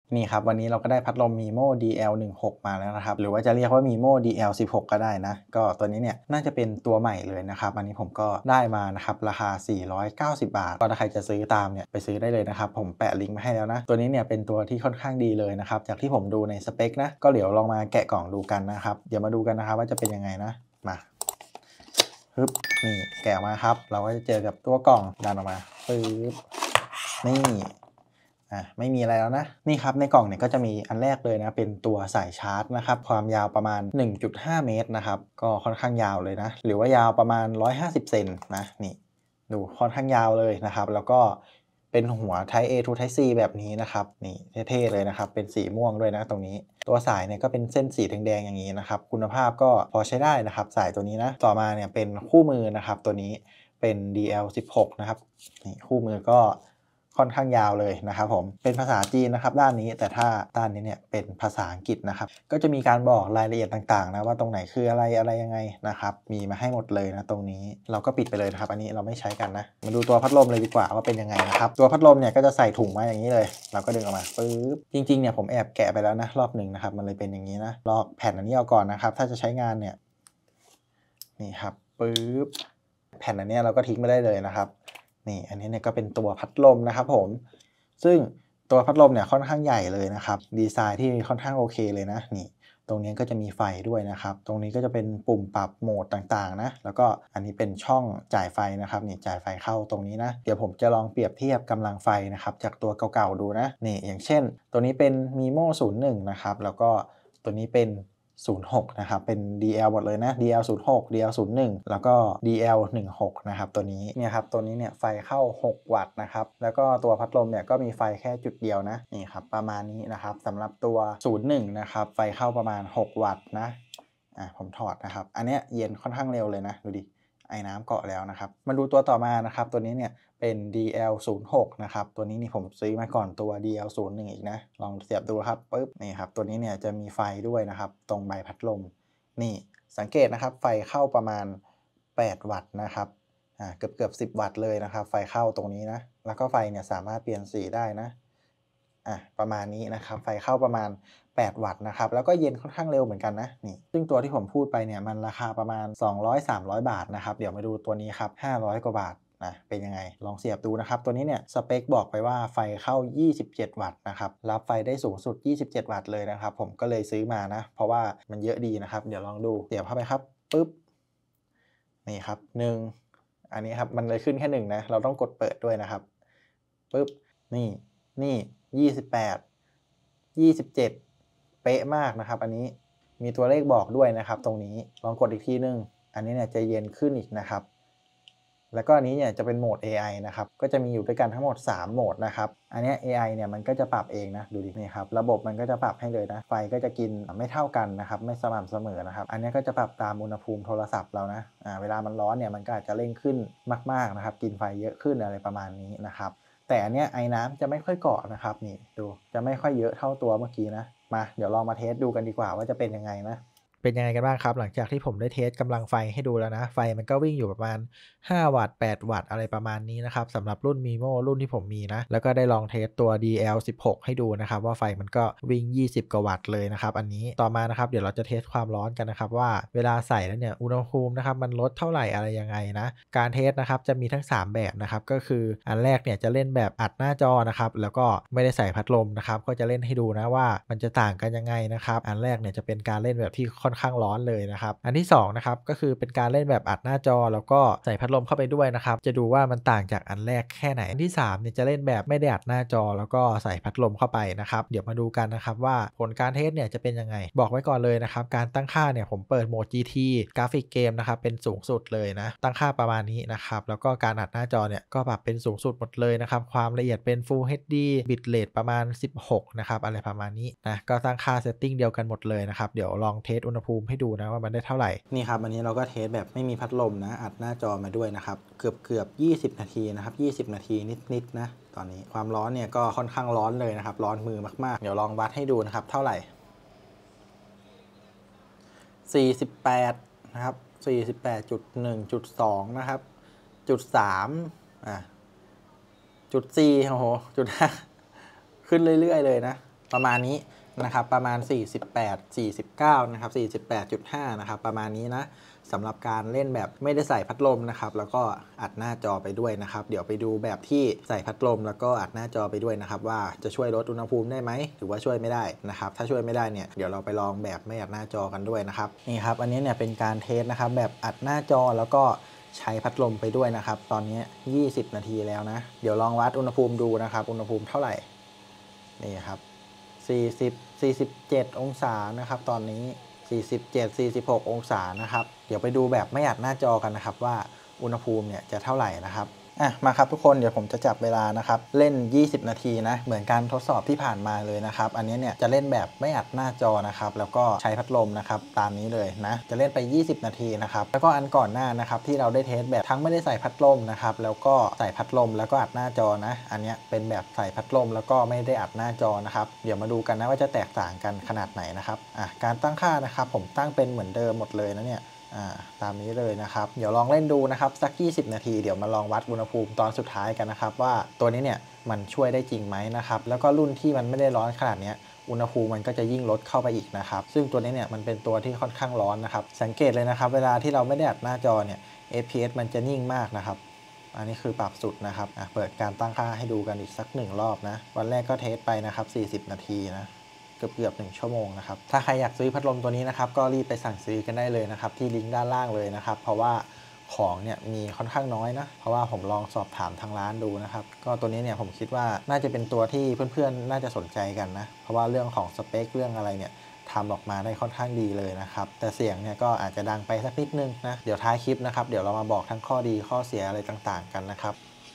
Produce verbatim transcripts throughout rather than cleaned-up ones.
นี่ครับวันนี้เราก็ได้พัดลม Mimo ดี แอล หนึ่งหก มาแล้วนะครับหรือว่าจะเรียกว่า Mimo ดี แอล สิบหก ก็ได้นะก็ตัวนี้เนี่ยน่าจะเป็นตัวใหม่เลยนะครับอันนี้ผมก็ได้มานะครับราคาสี่ร้อยเก้าสิบบาทก็ถ้าใครจะซื้อตามเนี่ยไปซื้อได้เลยนะครับผมแปะลิงก์มาให้แล้วนะตัวนี้เนี่ยเป็นตัวที่ค่อนข้างดีเลยนะครับจากที่ผมดูในสเปคนะก็เดี๋ยวลองมาแกะกล่องดูกันนะครับเดี๋ยวมาดูกันนะครับว่าจะเป็นยังไงนะมาปึ๊บนี่แกะมาครับเราก็จะเจอกับตัวกล่องดันออกมาปึ๊บนี่อ่ะไม่มีอะไรแล้วนะนี่ครับในกล่องเนี่ยก็จะมีอันแรกเลยนะเป็นตัวสายชาร์จนะครับความยาวประมาณ หนึ่งจุดห้า เมตรนะครับก็ค่อนข้างยาวเลยนะหรือว่ายาวประมาณหนึ่งร้อยห้าสิบเซนนะนี่ดูค่อนข้างยาวเลยนะครับแล้วก็เป็นหัว Type A to Type C แบบนี้นะครับนี่เท่ๆเลยนะครับเป็นสีม่วงด้วยนะตรงนี้ตัวสายเนี่ยก็เป็นเส้นสีแดงๆอย่างนี้นะครับคุณภาพก็พอใช้ได้นะครับสายตัวนี้นะต่อมาเนี่ยเป็นคู่มือนะครับตัวนี้เป็น ดี แอล สิบหก นะครับนี่คู่มือก็ค่อนข้างยาวเลยนะครับผมเป็นภาษาจีนนะครับด้านนี้แต่ถ้าด้านนี้เนี่ยเป็นภาษาอังกฤษนะครับก็จะมีการบอกรายละเอียดต่างๆนะว่าตรงไหนคืออะไรอะไรยังไงนะครับมีมาให้หมดเลยนะตรงนี้เราก็ปิดไปเลยนะครับอันนี้เราไม่ใช้กันนะมาดูตัวพัดลมเลยดีกว่าว่าเป็นยังไงนะครับตัวพัดลมเนี่ยก็จะใส่ถุงมาอย่างนี้เลยเราก็ดึงออกมาปึ๊บจริงๆเนี่ยผมแอบแกะไปแล้วนะรอบหนึ่งนะครับมันเลยเป็นอย่างนี้นะลอกแผ่นอันนี้เอาก่อนนะครับถ้าจะใช้งานเนี่ยนี่ครับปึ๊บแผ่นอันนี้เราก็ทิ้งไปได้เลยนะครับนี่อันนี้เนี่ยก็เป็นตัวพัดลมนะครับผมซึ่งตัวพัดลมเนี่ยค่อนข้างใหญ่เลยนะครับดีไซน์ที่ค่อนข้างโอเคเลยนะนี่ตรงนี้ก็จะมีไฟด้วยนะครับตรงนี้ก็จะเป็นปุ่มปรับโหมดต่างๆนะแล้วก็อันนี้เป็นช่องจ่ายไฟนะครับนี่จ่ายไฟเข้าตรงนี้นะเดี๋ยวผมจะลองเปรียบเทียบกำลังไฟนะครับจากตัวเก่าๆดูนะนี่อย่างเช่นตัวนี้เป็น Mimo ศูนย์หนึ่งนะครับแล้วก็ตัวนี้เป็นศูนย์หกนะครับเป็น ดี แอล หมดเลยนะ ดี แอล ศูนย์หก ดี แอล ศูนย์หนึ่งแล้วก็ ดี แอล สิบหกนะครับตัวนี้เนี่ยครับตัวนี้เนี่ยไฟเข้าหกวัตต์นะครับแล้วก็ตัวพัดลมเนี่ยก็มีไฟแค่จุดเดียวนะนี่ครับประมาณนี้นะครับสำหรับตัวศูนย์หนึ่งนะครับไฟเข้าประมาณหกวัตต์นะอ่ะผมถอดนะครับอันเนี้ยเย็นค่อนข้างเร็วเลยนะดูดิไอ้น้ำเกาะแล้วนะครับมาดูตัวต่อมานะครับตัวนี้เนี่ยเป็น ดี แอล ศูนย์หก นะครับตัวนี้นี่ผมซื้อมาก่อนตัว ดี แอล ศูนย์หนึ่ง อีกนะลองเสียบดูครับปึ๊บนี่ครับตัวนี้เนี่ยจะมีไฟด้วยนะครับตรงใบพัดลมนี่สังเกตนะครับไฟเข้าประมาณแปดวัตต์นะครับอ่าเกือบเกือบสิบวัตต์เลยนะครับไฟเข้าตรงนี้นะแล้วก็ไฟเนี่ยสามารถเปลี่ยนสีได้นะอ่ะประมาณนี้นะครับไฟเข้าประมาณแปดวัตต์นะครับแล้วก็เย็นค่อนข้างเร็วเหมือนกันนะนี่ซึ่งตัวที่ผมพูดไปเนี่ยมันราคาประมาณสองร้อย สามร้อยบาทนะครับเดี๋ยวมาดูตัวนี้ครับห้าร้อยกว่าบาทนะเป็นยังไงลองเสียบดูนะครับตัวนี้เนี่ยสเปคบอกไปว่าไฟเข้ายี่สิบเจ็ดวัตต์นะครับรับไฟได้สูงสุดยี่สิบเจ็ดวัตต์เลยนะครับผมก็เลยซื้อมานะเพราะว่ามันเยอะดีนะครับเดี๋ยวลองดูเสียบเข้าไปครับปึ๊บนี่ครับหนึ่งอันนี้ครับมันเลยขึ้นแค่หนึ่งนะเราต้องกดเปิดด้วยนะครับปึ๊บนี่นี่ยี่สิบแปด ยี่สิบเจ็ดเป๊ะมากนะครับอันนี้มีตัวเลขบอกด้วยนะครับตรงนี้ลองกดอีกทีนึงอันนี้เนี่ยจะเย็นขึ้นอีกนะครับแล้วก็อันนี้เนี่ยจะเป็นโหมด เอ ไอ นะครับก็จะมีอยู่ด้วยกันทั้งหมดสามโหมดนะครับอันนี้ เอ ไอ เนี่ยมันก็จะปรับเองนะดูดินี่ครับระบบมันก็จะปรับให้เลยนะไฟก็จะกินไม่เท่ากันนะครับไม่สม่ำเสมอนะครับอันนี้ก็จะปรับตามอุณหภูมิโทรศัพท์เรานะอ่าเวลามันร้อนเนี่ยมันก็อาจจะเร่งขึ้นมากๆนะครับกินไฟเยอะขึ้นอะไรประมาณนี้นะครับแต่อันเนี้ยไอ้น้ำจะไม่ค่อยเกาะนะครับนี่ดูจะไม่ค่อยเยอะเท่าตัวเมื่อกี้นะมาเดี๋ยวลองมาเทสดูกันดีกว่าว่าจะเป็นยังไงนะเป็นยังไงกันบ้างครับหลังจากที่ผมได้เทสกำลังไฟให้ดูแล้วนะไฟมันก็วิ่งอยู่ประมาณห้าวัตต์แปดวัตต์อะไรประมาณนี้นะครับสำหรับรุ่น Mimo รุ่นที่ผมมีนะแล้วก็ได้ลองเทสตัว ดี แอล สิบหก ให้ดูนะครับว่าไฟมันก็วิ่งยี่สิบกว่าวัตต์เลยนะครับอันนี้ต่อมานะครับเดี๋ยวเราจะเทสความร้อนกันนะครับว่าเวลาใส่แล้วเนี่ยอุณหภูมินะครับมันลดเท่าไหร่อะไรยังไงนะการเทสนะครับจะมีทั้งสามแบบนะครับก็คืออันแรกเนี่ยจะเล่นแบบอัดหน้าจอนะครับแล้วก็ไม่ได้ใส่พัดลมนะครับก็จะเล่นให้ดูนะว่ามันจะต่างกันยังไงนะครับอันแรกเนี่ยจะเป็นการเล่นแบบที่ค่อนข้างร้อนเลยนะครับอันที่สองนะครับก็คือเป็นการเล่นแบบอัดหน้าจอแล้วก็ใส่พัดลมเข้าไปด้วยนะครับจะดูว่ามันต่างจากอันแรกแค่ไหนอันที่สามเนี่ยจะเล่นแบบไม่ได้อัดหน้าจอแล้วก็ใส่พัดลมเข้าไปนะครับเดี๋ยวมาดูกันนะครับว่าผลการเทสเนี่ยจะเป็นยังไงบอกไว้ก่อนเลยนะครับการตั้งค่าเนี่ยผมเปิดโหมด จี ที กราฟิกเกมนะครับเป็นสูงสุดเลยนะตั้งค่าประมาณนี้นะครับแล้วก็การอัดหน้าจอเนี่ยก็ปรับเป็นสูงสุดหมดเลยนะครับความละเอียดเป็น Full เอช ดี Bit Rate ประมาณสิบหกนะครับอะไรประมาณนี้นะก็ตั้งค่าเซตติ้งเดียวกันหมดเลยนะครับเดี๋ยวลองเทสอุณหภูมิให้ดูนะว่ามันได้เท่าไหร่นี่ครับอันนี้เราก็เทสแบบไม่มีพัดลมนะอัดหน้าจอมาด้วยนะครับเกือบเกือบยี่สิบนาทีนะครับยี่สิบนาทีนิดๆนะตอนนี้ความร้อนเนี่ยก็ค่อนข้างร้อนเลยนะครับร้อนมือมากๆเดี๋ยวลองวัดให้ดูนะครับเท่าไหร่สี่สิบแปดนะครับ สี่สิบแปดจุดหนึ่งจุดสอง นะครับจุดสามอ่ะจุดสี่โอ้โหจุดห้าขึ้นเรื่อยๆเลยนะประมาณนี้นะครับประมาณสี่สิบแปด สี่สิบเก้านะครับ สี่สิบแปดจุดห้า นะครับประมาณนี้นะสำหรับการเล่นแบบไม่ได้ใส่พัดลมนะครับแล้วก็อัดหน้าจอไปด้วยนะครับเดี๋ยวไปดูแบบที่ใส่พัดลมแล้วก็อัดหน้าจอไปด้วยนะครับว่าจะช่วยลดอุณหภูมิได้ไหมหรือว่าช่วยไม่ได้นะครับถ้าช่วยไม่ได้เนี่ยเดี๋ยวเราไปลองแบบไม่อัดหน้าจอกันด้วยนะครับนี่ครับอันนี้เนี่ยเป็นการเทสนะครับแบบอัดหน้าจอแล้วก็ใช้พัดลมไปด้วยนะครับตอนนี้ยี่สิบนาทีแล้วนะเดี๋ยวลองวัดอุณหภูมิดูนะครับอุณหภูมิเท่าไหร่นี่ครับสี่สิบ สี่สิบเจ็ดองศานะครับตอนนี้สี่สิบเจ็ด สี่สิบหกองศานะครับเดี๋ยวไปดูแบบไม่อัดหน้าจอกันนะครับว่าอุณหภูมิเนี่ยจะเท่าไหร่นะครับอ่ะมาครับทุกคนเดี๋ยวผมจะจับเวลานะครับเล่นยี่สิบนาทีนะเหมือนการทดสอบที่ผ่านมาเลยนะครับอันนี้เนี่ยจะเล่นแบบไม่อัดหน้าจอนะครับแล้วก็ใช้พัดลมนะครับตามนี้เลยนะจะเล่นไปยี่สิบนาทีนะครับแล้วก็อันก่อนหน้านะครับที่เราได้เทสแบบทั้งไม่ได้ใส่พัดลมนะครับแล้วก็ใส่พัดลมแล้วก็อัดหน้าจอนะอันนี้เป็นแบบใส่พัดลมแล้วก็ไม่ได้อัดหน้าจอนะครับเดี๋ยวมาดูกันนะว่าจะแตกต่างกันขนาดไหนนะครับอ่ะการตั้งค่านะครับผมตั้งเป็นเหมือนเดิมหมดเลยนะเนี่ยอ่าตามนี้เลยนะครับเดี๋ยวลองเล่นดูนะครับสักยี่สิบนาทีเดี๋ยวมาลองวัดอุณหภูมิตอนสุดท้ายกันนะครับว่าตัวนี้เนี่ยมันช่วยได้จริงไหมนะครับแล้วก็รุ่นที่มันไม่ได้ร้อนขนาดนี้อุณหภูมิมันก็จะยิ่งลดเข้าไปอีกนะครับซึ่งตัวนี้เนี่ยมันเป็นตัวที่ค่อนข้างร้อนนะครับสังเกตเลยนะครับเวลาที่เราไม่ได้อัดหน้าจอเนี่ย เอ พี เอส มันจะนิ่งมากนะครับอันนี้คือปรับสุดนะครับเปิดการตั้งค่าให้ดูกันอีกสักหนึ่งรอบนะวันแรกก็เทสไปนะครับสี่สิบนาทีนะเกือบเกือบหนึ่งชั่วโมงนะครับถ้าใครอยากซื้อพัดลมตัวนี้นะครับก็รีบไปสั่งซื้อกันได้เลยนะครับที่ลิงก์ด้านล่างเลยนะครับเพราะว่าของเนี่ยมีค่อนข้างน้อยนะเพราะว่าผมลองสอบถามทางร้านดูนะครับก็ตัวนี้เนี่ยผมคิดว่าน่าจะเป็นตัวที่เพื่อนๆน่าจะสนใจกันนะเพราะว่าเรื่องของสเปคเรื่องอะไรเนี่ยทำออกมาได้ค่อนข้างดีเลยนะครับแต่เสียงเนี่ยก็อาจจะดังไปสักนิดนึงนะเดี๋ยวท้ายคลิปนะครับเดี๋ยวเรามาบอกทั้งข้อดีข้อเสียอะไรต่างๆกันนะครับ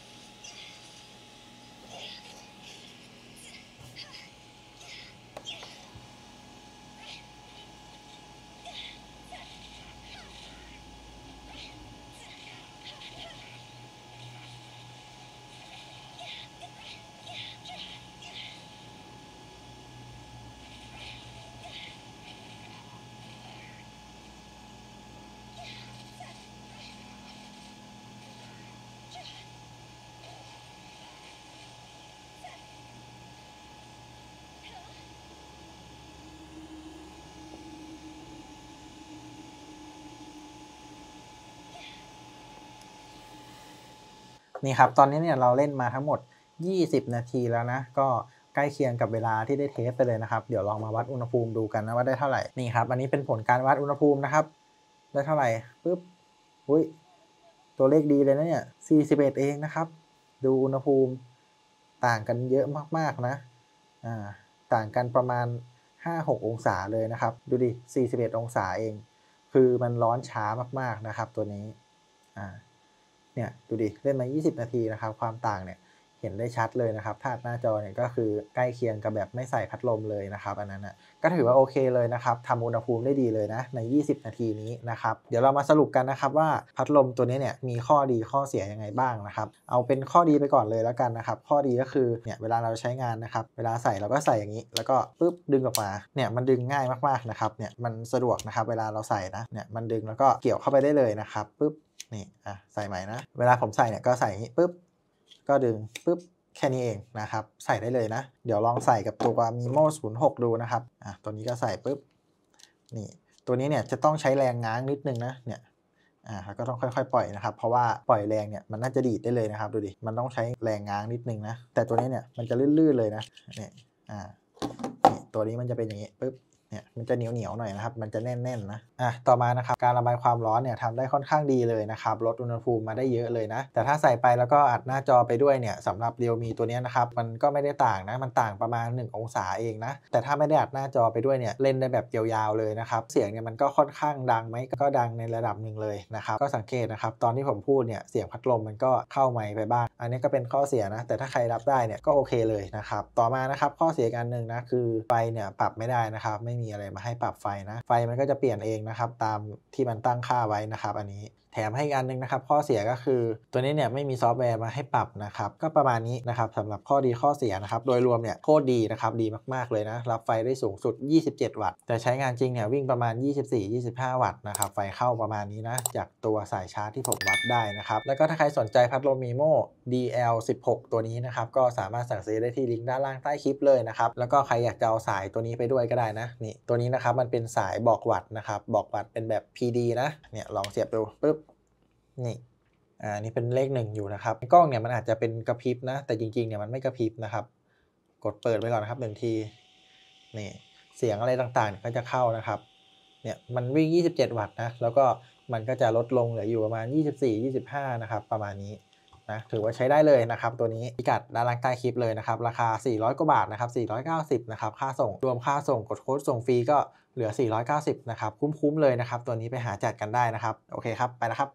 นี่ครับตอนนี้เนี่ยเราเล่นมาทั้งหมดยี่สิบนาทีแล้วนะก็ใกล้เคียงกับเวลาที่ได้เทสไปเลยนะครับเดี๋ยวลองมาวัดอุณหภูมิดูกันนะว่าได้เท่าไหร่นี่ครับอันนี้เป็นผลการวัดอุณหภูมินะครับได้เท่าไหร่ปึ๊บอุ้ยตัวเลขดีเลยนะเนี่ยสี่สิบเอ็ดเองนะครับดูอุณหภูมิต่างกันเยอะมากๆนะอ่าต่างกันประมาณ ห้าหก องศาเลยนะครับดูดิสี่สิบเอ็ดองศาเองคือมันร้อนช้ามากๆนะครับตัวนี้อ่าเนี่ยดูดิเล่นมายี่สิบนาทีนะครับความต่างเนี่ยเห็นได้ชัดเลยนะครับถ้าหน้าจอเนี่ยก็คือใกล้เคียงกับแบบไม่ใส่พัดลมเลยนะครับอันนั้นนะก็ถือว่าโอเคเลยนะครับทำอุณหภูมิได้ดีเลยนะในยี่สิบนาทีนี้นะครับเดี๋ยวเรามาสรุปกันนะครับว่าพัดลมตัวนี้เนี่ยมีข้อดีข้อเสียยังไงบ้างนะครับเอาเป็นข้อดีไปก่อนเลยแล้วกันนะครับข้อดีก็คือเนี่ยเวลาเราใช้งานนะครับเวลาใส่เราก็ใส่อย่างนี้แล้วก็ปึ๊บดึงออกมาเนี่ยมันดึงง่ายมากๆนะครับเนี่ยมันสะดวกนะครับเวลาเราใส่นะเนี่ยมันดึงแล้วก็เกี่ยวเข้าไปได้เลยนะครับปึ๊บนี่อ่ะใส่ใหม่นะเวลาผมใส่เนี่ยก็ใส่อย่างนี้ปึ๊บก็ดึงปึ๊บแค่นี้เองนะครับใส่ได้เลยนะเดี๋ยวลองใส่กับตัว มีโม่ ศูนย์หก ดูนะครับอ่ะตัวนี้ก็ใส่ปึ๊บนี่ตัวนี้เนี่ยจะต้องใช้แรงง้างนิดนึงนะเนี่ยอ่าแล้วก็ต้องค่อยๆปล่อยนะครับเพราะว่าปล่อยแรงเนี่ยมันน่าจะดีดได้เลยนะครับดูดิมันต้องใช้แรงง้างนิดนึงนะแต่ตัวนี้เนี่ยมันจะลื่นๆเลยนะเนี่ยอ่านี่ตัวนี้มันจะเป็นอย่างนี้ปึ๊บเนี่ยมันจะเหนียวๆหน่อยนะครับมันจะแน่นๆนะอ่ะต่อมานะครับการระบายความร้อนเนี่ยทำได้ค่อนข้างดีเลยนะครับลดอุณหภูมิมาได้เยอะเลยนะแต่ถ้าใส่ไปแล้วก็อัดหน้าจอไปด้วยเนี่ยสำหรับ Realme ตัวนี้นะครับมันก็ไม่ได้ต่างนะมันต่างประมาณหนึ่งองศาเองนะแต่ถ้าไม่ได้อัดหน้าจอไปด้วยเนี่ยเล่นได้แบบยาวๆเลยนะครับเสียงเนี่ยมันก็ค่อนข้างดังไหมก็ดังในระดับหนึ่งเลยนะครับก็สังเกตนะครับตอนที่ผมพูดเนี่ยเสียงพัดลมมันก็เข้าไมค์ไปบ้างอันนี้ก็เป็นข้อเสียนะแต่ถ้าใครรับได้เนี่ยก็โอเคเลยนะครับต่อมานะครับข้อเสียกันหนึ่งนะคือไฟเนี่ยปรับไม่ได้นะครับไม่มีอะไรมาให้ปรับไฟนะไฟมันก็จะเปลี่ยนเองนะครับตามที่มันตั้งค่าไว้นะครับอันนี้แถมให้อีกอันนึงนะครับข้อเสียก็คือตัวนี้เนี่ยไม่มีซอฟต์แวร์มาให้ปรับนะครับก็ประมาณนี้นะครับสำหรับข้อดีข้อเสียนะครับโดยรวมเนี่ยโคตรดีนะครับดีมากๆเลยนะรับไฟได้สูงสุดยี่สิบเจ็ดวัตต์แต่ใช้งานจริงเนี่ยวิ่งประมาณ ยี่สิบสี่ถึงยี่สิบห้า วัตต์นะครับไฟเข้าประมาณนี้นะจากตัวสายชาร์จที่ผมวัดได้นะครับแล้วก็ถ้าใครสนใจพัดลม มีโม่ ดี แอล สิบหก ตัวนี้นะครับก็สามารถสั่งซื้อได้ที่ลิงก์ด้านล่างใต้คลิปเลยนะครับแล้วก็ใครอยากจะเอาสายตัวนี้ไปด้วยก็ได้นะนี่ตัวนี้นะครับมันเป็นสายบอกวัตต์นะครับบอกวัตต์เป็นแบบ พี ดี นะเนี่ยลองเสียบดูปึ๊บนี่อ่านี่เป็นเลขหนึ่งอยู่นะครับกล้องเนี่ยมันอาจจะเป็นกระพริบนะแต่จริงๆเนี่ยมันไม่กระพริบนะครับกดเปิดไปก่อนนะครับหนึ่งทีนี่เสียงอะไรต่างๆก็จะเข้านะครับเนี่ยมันวิ่งยี่สิบเจ็ดวัตต์นะแล้วก็มันก็จะลดลงเหลืออยู่ประมาณยี่สิบสี่ ยี่สิบห้านะครับประมาณนี้นะถือว่าใช้ได้เลยนะครับตัวนี้พิกัดด้านล่างใต้คลิปเลยนะครับราคาสี่ร้อยกว่าบาทนะครับสี่ร้อยเก้าสิบนะครับค่าส่งรวมค่าส่งกดโค้ดส่งฟรีก็เหลือสี่ร้อยเก้าสิบนะครับคุ้มๆเลยนะครับตัวนี้ไปหาจัดกันได้นะครับโอเคครับไปแล้วครับ